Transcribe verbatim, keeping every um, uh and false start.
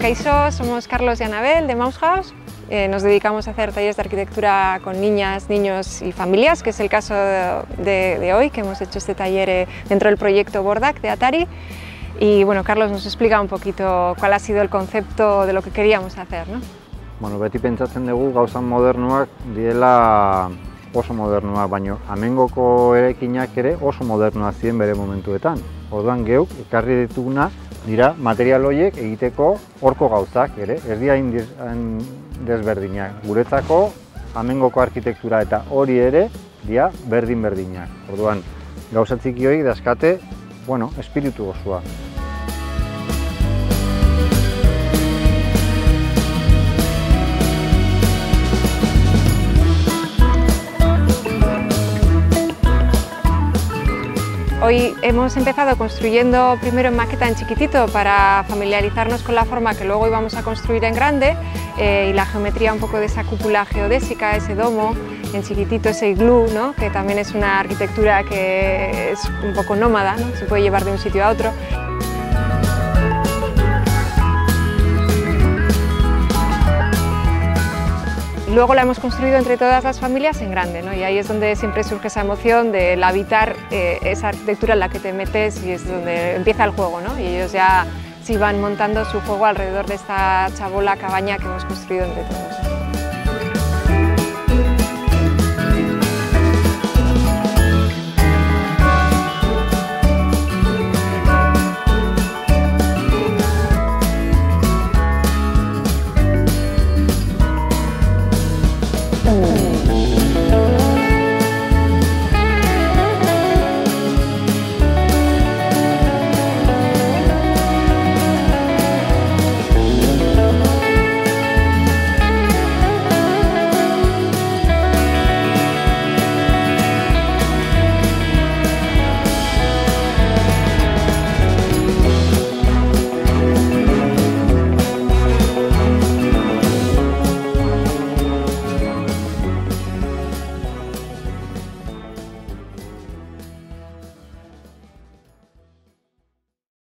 Kaixo, somos Carlos y Anabel de Mouse House. Eh, nos dedicamos a hacer talleres de arquitectura con niñas, niños y familias, que es el caso de, de hoy, que hemos hecho este taller eh, dentro del proyecto Bordak de Atari. Y bueno, Carlos nos explica un poquito cuál ha sido el concepto de lo que queríamos hacer, ¿no? Bueno, beti pentsatzen dugu gauzan modernuak direla oso modernuak, baina amengoko eraikinak ere oso modernuak ziren bere momentuetan. Orduan geuk ekarri dituguna dira material horiek egiteko horko gauzak ere, ez dira hain desberdinak. Guretzako amengoko arkitektura eta hori ere dira berdin-berdinak. Orduan gauza txiki horiek dauzkate, bueno, espiritu osoa. Hoy hemos empezado construyendo primero en maqueta en chiquitito para familiarizarnos con la forma que luego íbamos a construir en grande eh, y la geometría un poco de esa cúpula geodésica, ese domo, en chiquitito ese iglú, ¿no? Que también es una arquitectura que es un poco nómada, ¿no? Se puede llevar de un sitio a otro. Luego la hemos construido entre todas las familias en grande, ¿no? Y ahí es donde siempre surge esa emoción del habitar eh, esa arquitectura en la que te metes y es donde empieza el juego, ¿no? Y ellos ya sí van montando su juego alrededor de esta chabola cabaña que hemos construido entre todos.